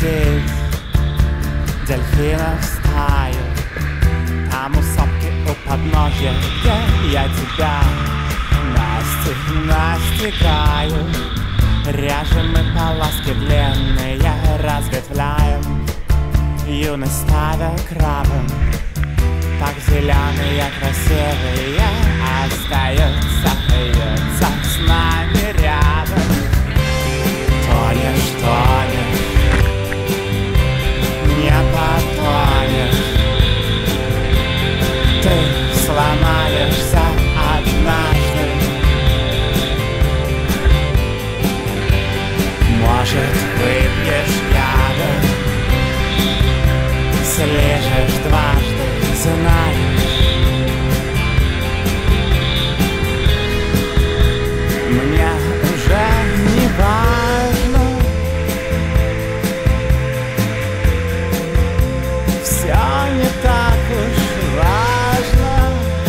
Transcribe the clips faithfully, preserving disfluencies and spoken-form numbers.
здесь дельфинов стаю. Там у сопки у подножья, где я тебя настиг, настигаю. Ряжем мы полоски длинные, разветвляем, юность ставя крабом. Так зеленые, красивые остаются, остаются с нами рядом. Тонешь, тонешь, не потонешь. Ты сломаешься однажды. Может, выпьешь яда, слежешь дважды, знаешь. Мне уже не важно, все не так уж важно.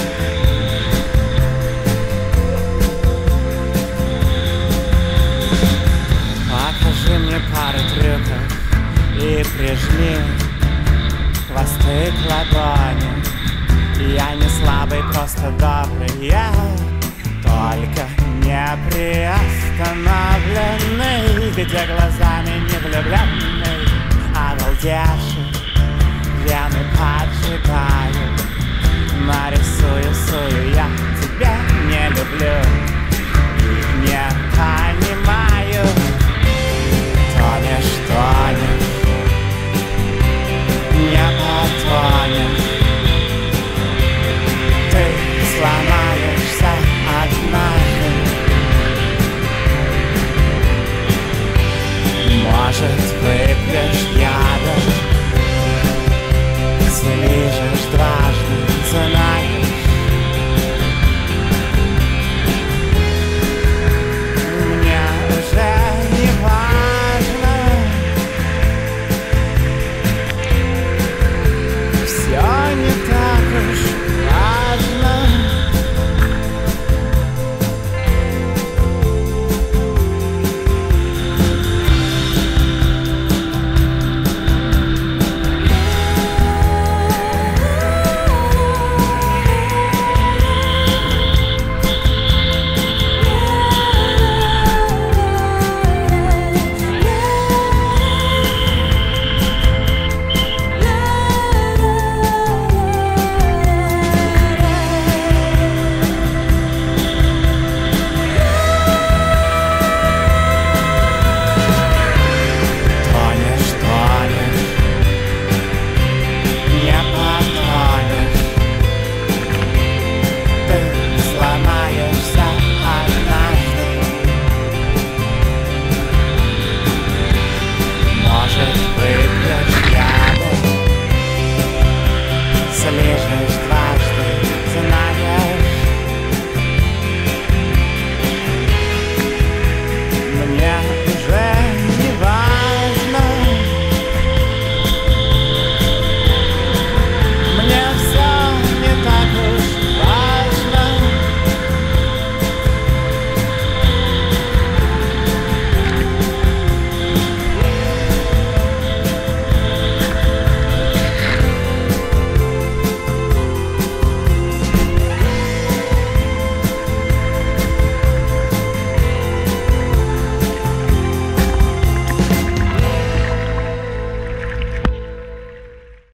Покажи мне пару трюков и прижми хвосты к ладони. Я не слабый, просто добрый, я только не приостановленный, где глазами не влюбленный, обалдевший, вены поджигаю. Нарисую, сую, я тебя не люблю.